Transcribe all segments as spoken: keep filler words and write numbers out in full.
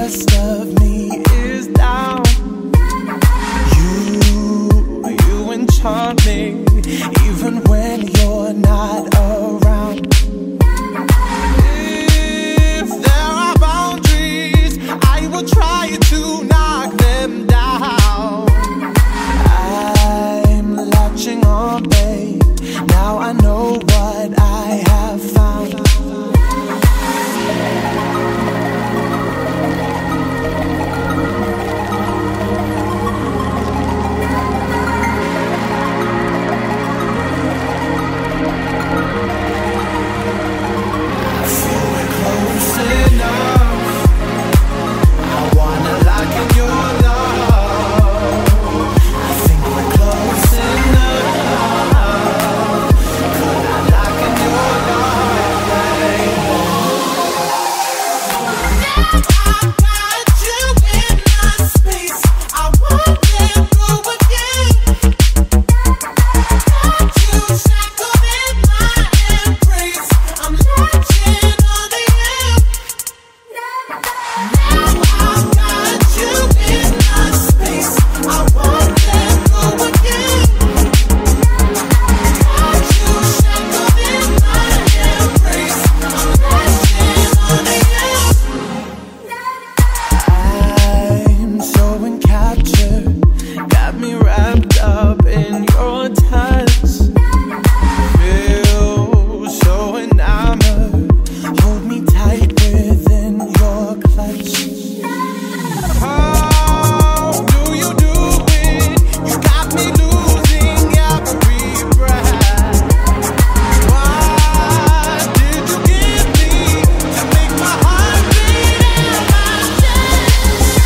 rest of me is down. You, you enchant me, even when you're not around. If there are boundaries, I will try to knock them down. I'm latching on, babe. Now I know what I have found. I feel we're close enough. I wanna lock in your love. I think we're close enough. Could I lock in your love, baby? I got you in my space. I won't let go again. Got you shackled in my embrace. I'm latching on to you. Now I got you in my space. I won't let go again. Got you shackled in my embrace. I'm latching on to you. I'm so encaptured, got me wrapped up in your touch. Feel so enamored, hold me tight within your clutch. How do you do it? You got me losing every breath. What did you give me to make my heart beat in my chest?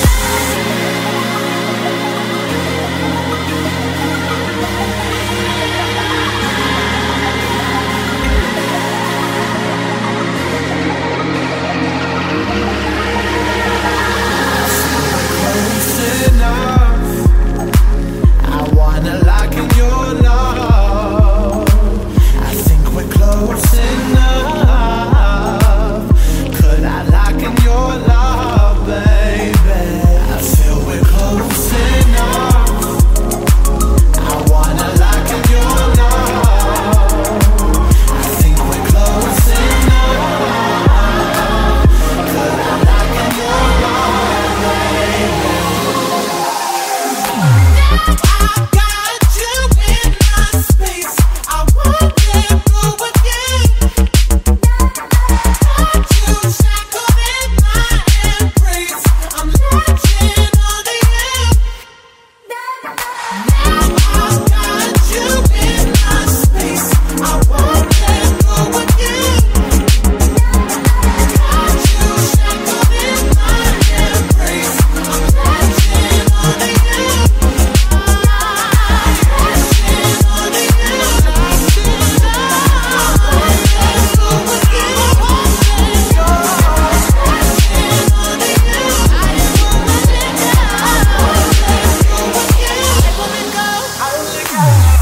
Close enough. I wanna lock in your love. I think we're close enough. Could I lock in your love, baby? I feel we're close enough. I wanna lock in your love. I think we're close enough. Could I lock in your love, baby? I got you in my space. I won't let go again. Got you shackled in my embrace. I'm latching on to you. Now I got you in my space. I won't let go again. Got you shackled in my embrace. I'm latching on to you. I